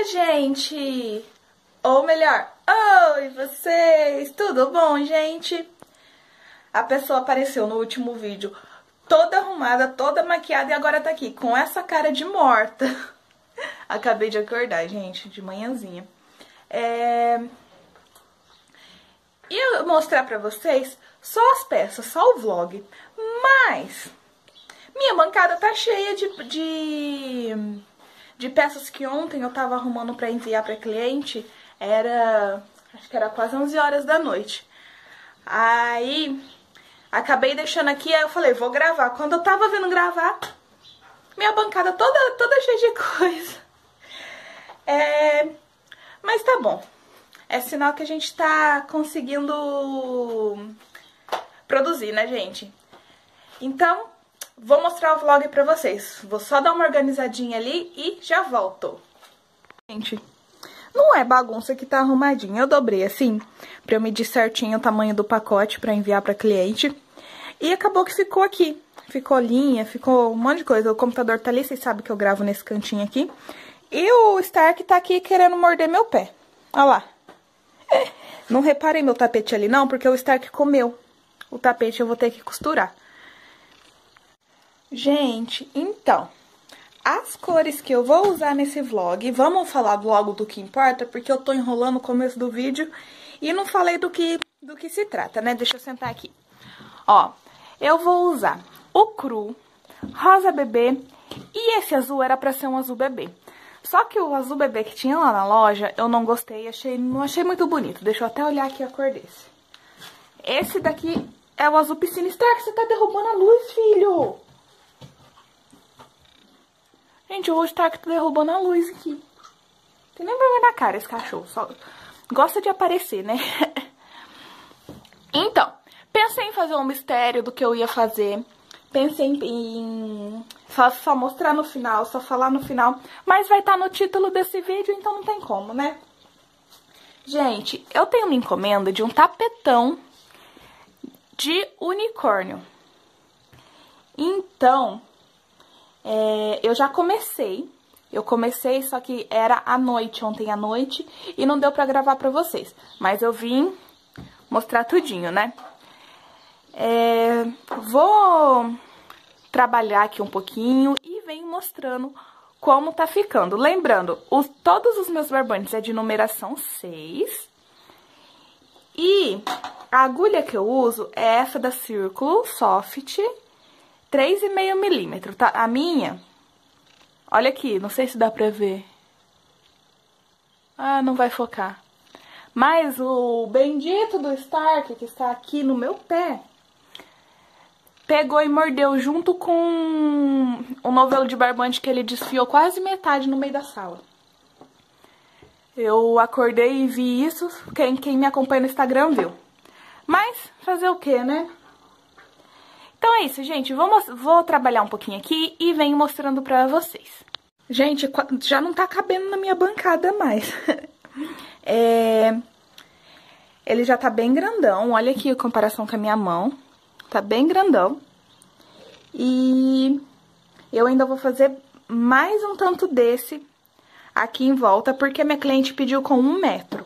Olá, gente! Ou melhor, oi, vocês! Tudo bom, gente? A pessoa apareceu no último vídeo toda arrumada, toda maquiada e agora tá aqui com essa cara de morta. Acabei de acordar, gente, de manhãzinha. Ia mostrar pra vocês só as peças, só o vlog. Mas minha bancada tá cheia de peças que ontem eu tava arrumando pra enviar pra cliente. Acho que era quase 11 horas da noite. Aí acabei deixando aqui, aí eu falei, vou gravar. Quando eu tava vindo gravar, minha bancada toda cheia de coisa. Mas tá bom. É sinal que a gente tá conseguindo produzir, né, gente? Então, vou mostrar o vlog pra vocês. Vou só dar uma organizadinha ali e já volto. Gente, não é bagunça que tá arrumadinho. Eu dobrei assim, pra eu medir certinho o tamanho do pacote pra enviar pra cliente. E acabou que ficou aqui. Ficou linha, ficou um monte de coisa. O computador tá ali, vocês sabem que eu gravo nesse cantinho aqui. E o Stark tá aqui querendo morder meu pé. Olha lá. Não reparei meu tapete ali não, porque o Stark comeu. O tapete eu vou ter que costurar. Gente, então, as cores que eu vou usar nesse vlog, vamos falar logo do que importa, porque eu tô enrolando no começo do vídeo e não falei do que se trata, né? Deixa eu sentar aqui. Ó, eu vou usar o cru, rosa bebê e esse azul era pra ser um azul bebê. Só que o azul bebê que tinha lá na loja, eu não gostei, não achei muito bonito. Deixa eu até olhar aqui a cor desse. Esse daqui é o azul piscina. Stark, você tá derrubando a luz, filho! Gente, o Stark tá derrubando a luz aqui. Tem nem vergonha na cara esse cachorro, só gosta de aparecer, né? Então, pensei em fazer um mistério do que eu ia fazer. Pensei em só mostrar no final, só falar no final. Mas vai estar no título desse vídeo, então não tem como, né? Gente, eu tenho uma encomenda de um tapetão de unicórnio. Então, eu já comecei. Eu comecei, só que era à noite, ontem à noite. E não deu pra gravar pra vocês. Mas eu vim mostrar tudinho, né? Vou trabalhar aqui um pouquinho e venho mostrando como tá ficando. Lembrando, todos os meus barbantes é de numeração 6. E a agulha que eu uso é essa da Círculo Soft, 3,5 milímetros, tá? A minha, olha aqui, não sei se dá pra ver. Ah, não vai focar. Mas o bendito do Stark, que está aqui no meu pé, pegou e mordeu junto com o novelo de barbante que ele desfiou quase metade no meio da sala. Eu acordei e vi isso, quem me acompanha no Instagram viu. Mas, fazer o quê, né? Então é isso, gente. Vou trabalhar um pouquinho aqui e venho mostrando pra vocês. Gente, já não tá cabendo na minha bancada mais. Ele já tá bem grandão. Olha aqui a comparação com a minha mão. Tá bem grandão. E eu ainda vou fazer mais um tanto desse aqui em volta, porque a minha cliente pediu com 1 metro.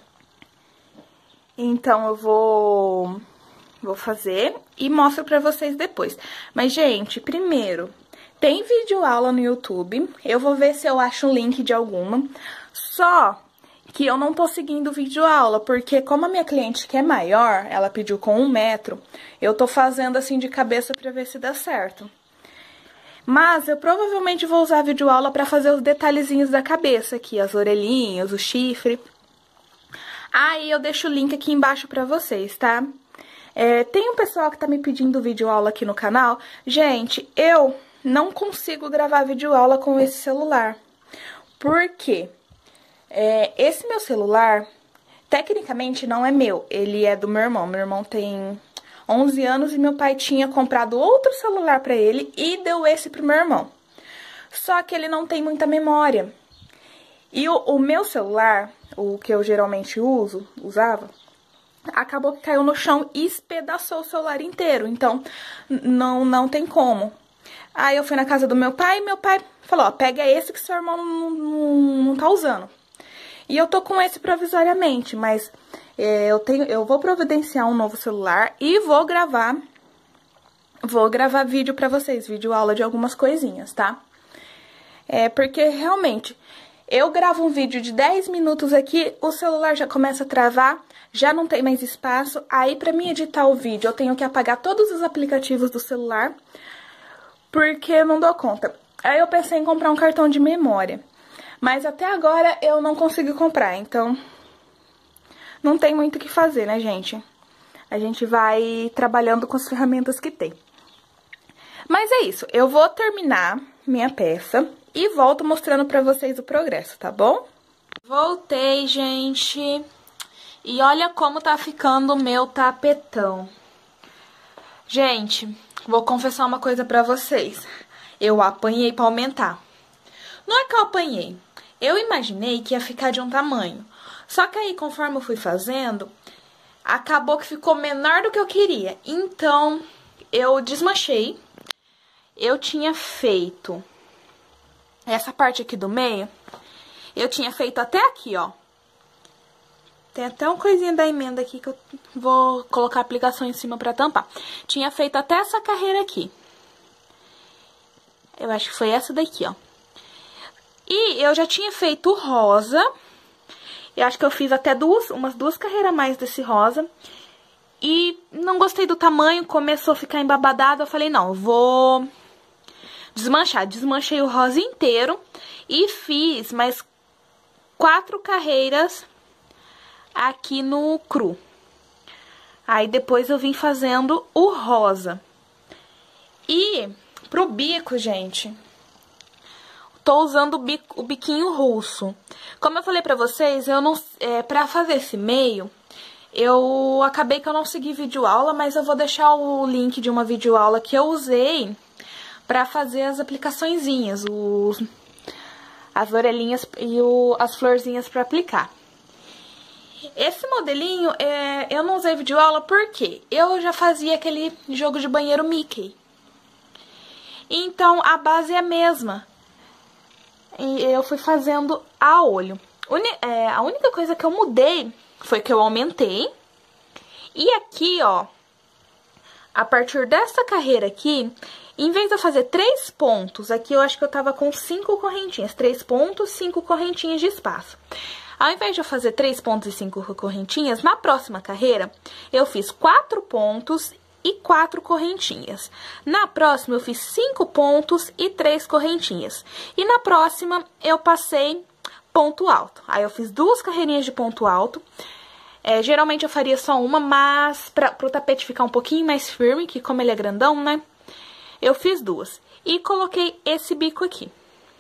Então, eu vou fazer e mostro pra vocês depois. Mas, gente, primeiro, tem videoaula no YouTube. Eu vou ver se eu acho o link de alguma. Só que eu não tô seguindo videoaula, porque como a minha cliente que é maior, ela pediu com 1 metro, eu tô fazendo assim de cabeça pra ver se dá certo. Mas eu provavelmente vou usar videoaula pra fazer os detalhezinhos da cabeça aqui, as orelhinhas, o chifre. Aí eu deixo o link aqui embaixo pra vocês, tá? Tem um pessoal que tá me pedindo videoaula aqui no canal. Gente, eu não consigo gravar videoaula com esse celular. Por quê? Esse meu celular, tecnicamente não é meu, ele é do meu irmão. Meu irmão tem 11 anos e meu pai tinha comprado outro celular pra ele e deu esse pro meu irmão. Só que ele não tem muita memória. E o meu celular, o que eu geralmente usava, acabou que caiu no chão e espedaçou o celular inteiro. Então, não tem como. Aí eu fui na casa do meu pai e meu pai falou, ó, pega esse que seu irmão não tá usando. E eu tô com esse provisoriamente, mas eu vou providenciar um novo celular e vou gravar vídeo pra vocês, vídeo aula de algumas coisinhas, tá? Porque realmente, eu gravo um vídeo de 10 minutos aqui, o celular já começa a travar, já não tem mais espaço, aí pra mim editar o vídeo eu tenho que apagar todos os aplicativos do celular, porque eu não dou conta. Aí eu pensei em comprar um cartão de memória, mas até agora eu não consegui comprar, então não tem muito o que fazer, né, gente? A gente vai trabalhando com as ferramentas que tem. Mas é isso, eu vou terminar minha peça e volto mostrando pra vocês o progresso, tá bom? Voltei, gente, e olha como tá ficando o meu tapetão. Gente, vou confessar uma coisa pra vocês. Eu apanhei pra aumentar. Não é que eu apanhei. Eu imaginei que ia ficar de um tamanho. Só que aí, conforme eu fui fazendo, acabou que ficou menor do que eu queria. Então, eu desmanchei. Eu tinha feito essa parte aqui do meio. Eu tinha feito até aqui, ó. Tem até uma coisinha da emenda aqui que eu vou colocar a aplicação em cima pra tampar. Tinha feito até essa carreira aqui. Eu acho que foi essa daqui, ó. E eu já tinha feito rosa. Eu acho que eu fiz até umas duas carreiras a mais desse rosa. E não gostei do tamanho, começou a ficar embabadado. Eu falei, não, eu vou desmanchar. Desmanchei o rosa inteiro e fiz mais 4 carreiras aqui no cru. Aí depois eu vim fazendo o rosa. E pro bico, gente, tô usando o biquinho russo. Como eu falei pra vocês, eu não, pra fazer esse meio, eu acabei que eu não segui videoaula, mas eu vou deixar o link de uma videoaula que eu usei pra fazer as aplicaçõezinhas, as orelhinhas e as florzinhas pra aplicar. Esse modelinho, eu não usei videoaula porque eu já fazia aquele jogo de banheiro Mickey. Então, a base é a mesma. E eu fui fazendo a olho. A única coisa que eu mudei foi que eu aumentei. E aqui, ó, a partir dessa carreira aqui, em vez de eu fazer 3 pontos, aqui eu acho que eu tava com 5 correntinhas. 3 pontos, 5 correntinhas de espaço. Ao invés de eu fazer 3 pontos e 5 correntinhas, na próxima carreira, eu fiz 4 pontos e 4 correntinhas. Na próxima, eu fiz 5 pontos e 3 correntinhas. E na próxima, eu passei ponto alto. Aí, eu fiz 2 carreirinhas de ponto alto. Geralmente, eu faria só uma, mas pro tapete ficar um pouquinho mais firme, que como ele é grandão, né? Eu fiz 2. E coloquei esse bico aqui.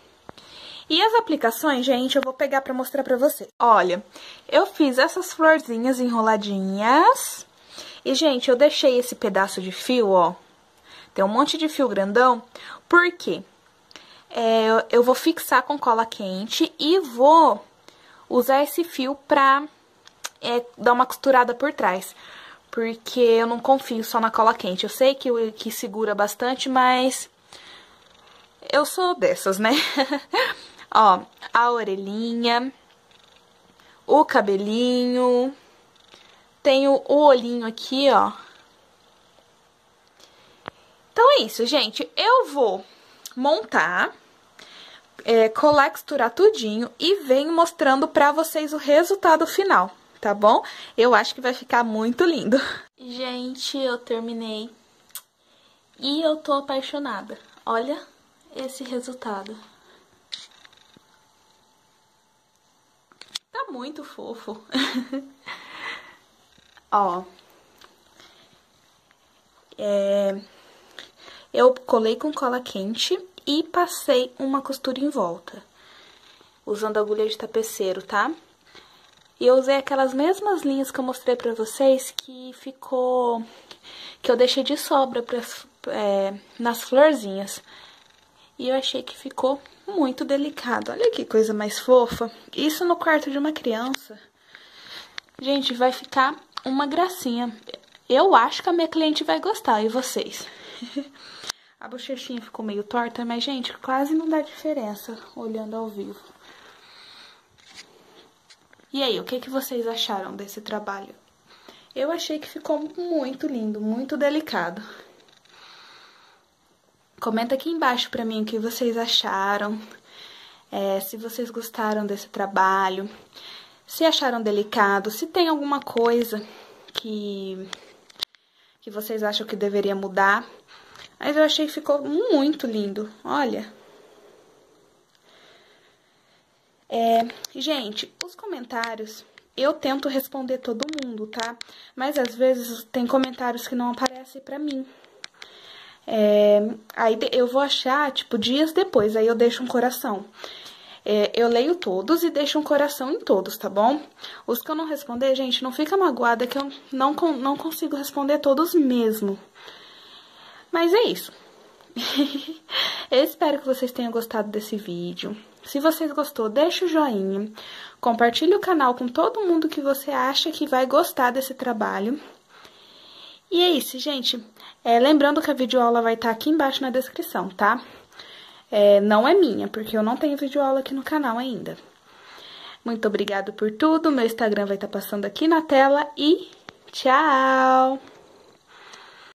E as aplicações, gente, eu vou pegar pra mostrar pra vocês. Olha, eu fiz essas florzinhas enroladinhas. E, gente, eu deixei esse pedaço de fio, ó. Tem um monte de fio grandão. Por quê? Eu vou fixar com cola quente e vou usar esse fio pra dar uma costurada por trás. Porque eu não confio só na cola quente. Eu sei que segura bastante, mas eu sou dessas, né? Ó, a orelhinha, o cabelinho, tenho o olhinho aqui, ó. Então é isso, gente. Eu vou montar, colar e costurar tudinho e venho mostrando pra vocês o resultado final, tá bom? Eu acho que vai ficar muito lindo. Gente, eu terminei e eu tô apaixonada. Olha esse resultado. Tá muito fofo. Ó. Eu colei com cola quente e passei uma costura em volta. Usando agulha de tapeceiro, tá? E eu usei aquelas mesmas linhas que eu mostrei pra vocês que ficou... que eu deixei de sobra nas florzinhas. E eu achei que ficou muito delicado. Olha que coisa mais fofa. Isso no quarto de uma criança. Gente, vai ficar uma gracinha. Eu acho que a minha cliente vai gostar, e vocês? A bochechinha ficou meio torta, mas, gente, quase não dá diferença olhando ao vivo. E aí, o que vocês acharam desse trabalho? Eu achei que ficou muito lindo, muito delicado. Comenta aqui embaixo pra mim o que vocês acharam, se vocês gostaram desse trabalho, se acharam delicado, se tem alguma coisa que vocês acham que deveria mudar. Mas eu achei que ficou muito lindo, olha. Gente, os comentários, eu tento responder todo mundo, tá? Mas às vezes tem comentários que não aparecem pra mim. Aí eu vou achar, tipo, dias depois, aí eu deixo um coração. Eu leio todos e deixo um coração em todos, tá bom? Os que eu não responder, gente, não fica magoada que eu não consigo responder todos mesmo. Mas é isso. Eu espero que vocês tenham gostado desse vídeo. Se vocês gostou, deixa o joinha. Compartilhe o canal com todo mundo que você acha que vai gostar desse trabalho. E é isso, gente. Lembrando que a videoaula vai estar aqui embaixo na descrição, tá? Não é minha, porque eu não tenho videoaula aqui no canal ainda. Muito obrigada por tudo. Meu Instagram vai estar passando aqui na tela e tchau!